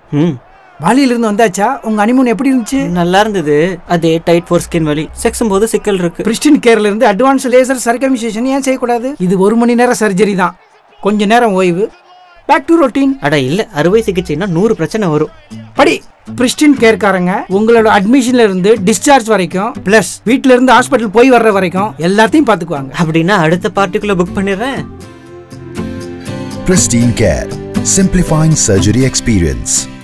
பாலியில இருந்து வந்தாச்சா? உங்க ஹனிமூன் எப்படி இருந்துச்சு? நல்லா இருந்தது. அதே டைட் ஃபோர்ஸ்கின் வலி. செக்ஸும் போது சிக்கல் இருக்கு. பிரிஸ்டின் கேர்ல இருந்து அட்வான்ஸ் லேசர் சர்கம்சிஷன் ஏன் செய்யக்கூடாது? இது 1 மணி நேரம் சர்ஜரி தான், கொஞ்ச நேரம் ஓய்வு, பேக் டு ரொட்டீன். அட இல்ல, அறுவை சிகிச்சைனா 100 பிரச்சனை வரும். படி பிரிஸ்டின் கேர்காரங்க உங்களோட அட்மிஷன்ல இருந்து டிஸ்சார்ஜ் வரைக்கும் பிளஸ் வீட்ல இருந்து ஹாஸ்பிட்டல் போய் வர்ற வரைக்கும் எல்லாத்தையும் பாத்துக்குவாங்க. அப்படின்னா அடுத்த பார்ட்டிக்குள்ள புக் பண்ணிடுறேன். Pristyn Care, simplifying surgery experience.